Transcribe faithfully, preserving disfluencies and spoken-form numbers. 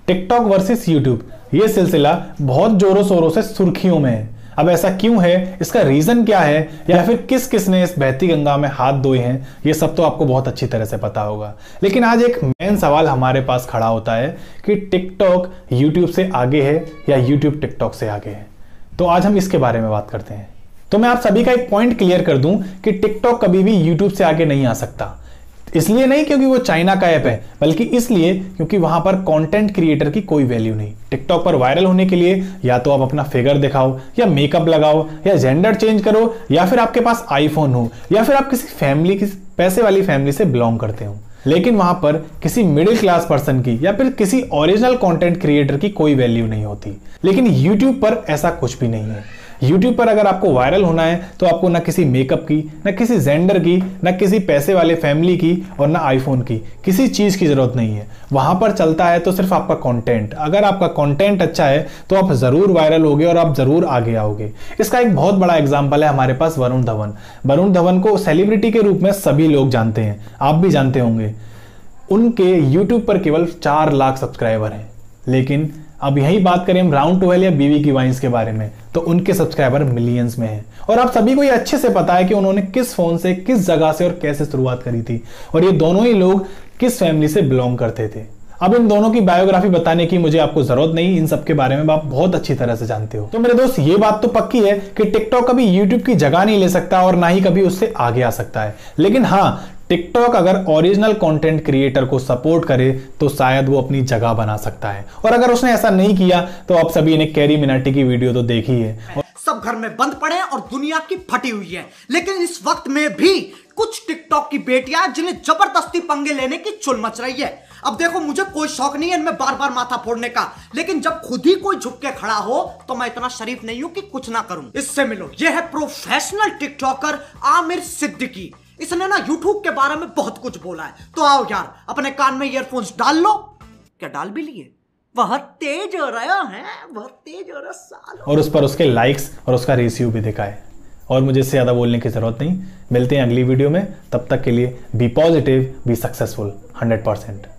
TikTok versus YouTube, ये सिलसिला बहुत जोरों शोरों से सुर्खियों में है। अब ऐसा क्यों है, इसका रीजन क्या है, या फिर किस किस ने इस बहती गंगा में हाथ धोए हैं, ये सब तो आपको बहुत अच्छी तरह से पता होगा। लेकिन आज एक मेन सवाल हमारे पास खड़ा होता है कि टिकटॉक यूट्यूब से आगे है या यूट्यूब टिकटॉक से आगे है। तो आज हम इसके बारे में बात करते हैं। तो मैं आप सभी का एक पॉइंट क्लियर कर दूं कि टिकटॉक कभी भी यूट्यूब से आगे नहीं आ सकता। इसलिए नहीं क्योंकि वो चाइना का ऐप है, बल्कि इसलिए क्योंकि वहां पर कंटेंट क्रिएटर की कोई वैल्यू नहीं। टिकटॉक पर वायरल होने के लिए या तो आप अपना फिगर दिखाओ, या मेकअप लगाओ, या जेंडर चेंज करो, या फिर आपके पास आईफोन हो, या फिर आप किसी फैमिली की पैसे वाली फैमिली से बिलोंग करते हो। लेकिन वहां पर किसी मिडिल क्लास पर्सन की या फिर किसी ओरिजिनल कंटेंट क्रिएटर की कोई वैल्यू नहीं होती। लेकिन यूट्यूब पर ऐसा कुछ भी नहीं है। यूट्यूब पर अगर आपको वायरल होना है तो आपको ना किसी मेकअप की, ना किसी जेंडर की, ना किसी पैसे वाले फैमिली की, और ना आईफोन की, किसी चीज की जरूरत नहीं है। वहां पर चलता है तो सिर्फ आपका कंटेंट। अगर आपका कंटेंट अच्छा है तो आप जरूर वायरल होगे और आप जरूर आगे आओगे। इसका एक बहुत बड़ा एग्जांपल है हमारे पास वरुण धवन। वरुण धवन को सेलिब्रिटी के रूप में सभी लोग जानते हैं, आप भी जानते होंगे। उनके यूट्यूब पर केवल चार लाख सब्सक्राइबर हैं। लेकिन अब यही बात करें हम राउंड ट्वेल्व या बीवी की वाइन्स के बारे में, तो उनके सब्सक्राइबर मिलियंस में हैं। और आप सभी को ये अच्छे से पता है कि उन्होंने किस फोन से, किस जगह से और कैसे शुरुआत करी थी, और ये दोनों ही लोग किस फैमिली से बिलोंग करते थे। अब इन दोनों की बायोग्राफी बताने की मुझे आपको जरूरत नहीं, इन सब के बारे में आप बहुत अच्छी तरह से जानते हो। तो मेरे दोस्त, ये बात तो पक्की है कि टिकटॉक कभी यूट्यूब की जगह नहीं ले सकता और ना ही कभी उससे आगे आ सकता है। लेकिन हाँ, टिकटॉक अगर ओरिजिनल कंटेंट क्रिएटर को सपोर्ट करे तो शायद वो अपनी जगह बना सकता है। और अगर उसने ऐसा नहीं किया तो आप सभी ने कैरी मिनाटी की वीडियो तो देखी है। सब घर में बंद पड़े और दुनिया की फटी हुई है। लेकिन इस वक्त में भी कुछ टिकटॉक की बेटियां जिन्हें जबरदस्ती पंगे लेने की चुल मच रही है। अब देखो, मुझे कोई शौक नहीं है इनमें बार बार माथा फोड़ने का, लेकिन जब खुद ही कोई झुक के खड़ा हो तो मैं इतना शरीफ नहीं हूं कि कुछ ना करूं। इससे मिलो, यह है प्रोफेशनल टिकटॉकर आमिर सिद्दीकी। इसने ना यूट्यूब के बारे में बहुत कुछ बोला है। तो आओ यार, अपने कान में ईयरफोन्स डाल लो। क्या डाल भी लिए? बहुत तेज हो रहा है, बहुत तेज हो रहा सालो। और उस पर उसके लाइक्स और उसका रेशियो भी दिखा है। और मुझे इससे ज्यादा बोलने की जरूरत नहीं। मिलते हैं अगली वीडियो में, तब तक के लिए be positive, be successful hundred percent.